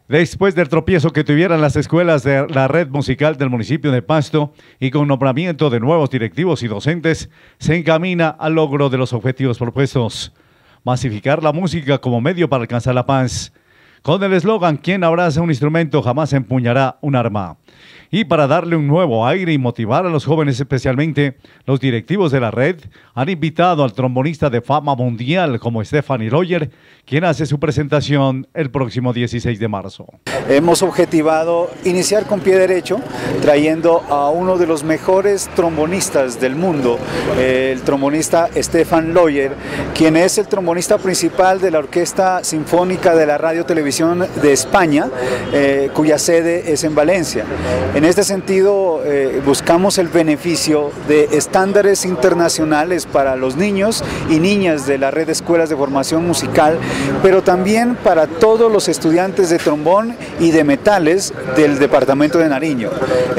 Después del tropiezo que tuvieran las escuelas de la red musical del municipio de Pasto y con nombramiento de nuevos directivos y docentes, se encamina al logro de los objetivos propuestos. Masificar la música como medio para alcanzar la paz. Con el eslogan, quien abraza un instrumento jamás empuñará un arma. Y para darle un nuevo aire y motivar a los jóvenes especialmente, los directivos de la red han invitado al trombonista de fama mundial como Stephanie Loyer, quien hace su presentación el próximo 16 de marzo. Hemos objetivado iniciar con pie derecho, trayendo a uno de los mejores trombonistas del mundo, el trombonista Stephanie Loyer, quien es el trombonista principal de la Orquesta Sinfónica de la Radio Televisión de España, cuya sede es en Valencia. En este sentido, buscamos el beneficio de estándares internacionales para los niños y niñas de la red de escuelas de formación musical, pero también para todos los estudiantes de trombón y de metales del departamento de Nariño.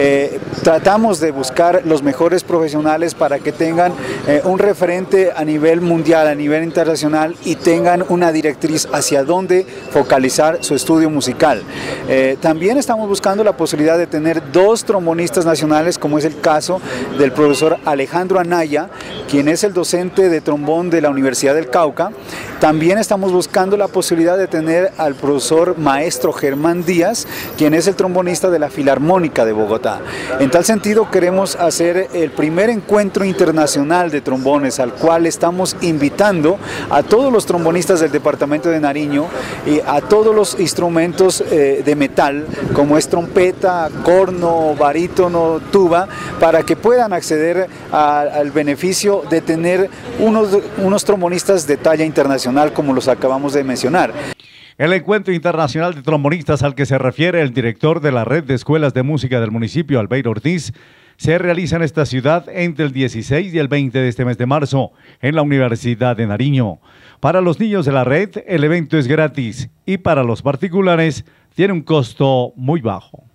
Tratamos de buscar los mejores profesionales para que tengan un referente a nivel mundial, a nivel internacional, y tengan una directriz hacia dónde focalizar su estudio musical. También estamos buscando la posibilidad de tener dos trombonistas nacionales, como es el caso del profesor Alejandro Anaya, quien es el docente de trombón de la Universidad del Cauca. También estamos buscando la posibilidad de tener al profesor maestro Germán Díaz, quien es el trombonista de la Filarmónica de Bogotá. En tal sentido, queremos hacer el primer encuentro internacional de trombones, al cual estamos invitando a todos los trombonistas del departamento de Nariño y a todos los instrumentos de metal, como es trompeta, corno, barítono, tuba, para que puedan acceder al beneficio de tener unos trombonistas de talla internacional, como los acabamos de mencionar. El encuentro internacional de trombonistas al que se refiere el director de la red de escuelas de música del municipio, Albeiro Ortiz, se realiza en esta ciudad entre el 16 y el 20 de este mes de marzo en la Universidad de Nariño. Para los niños de la red, el evento es gratis y para los particulares tiene un costo muy bajo.